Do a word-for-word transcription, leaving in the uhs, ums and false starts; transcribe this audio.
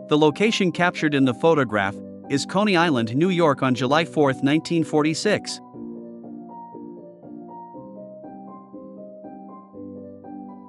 The location captured in the photograph is Coney Island, New York on July fourth, nineteen forty-six.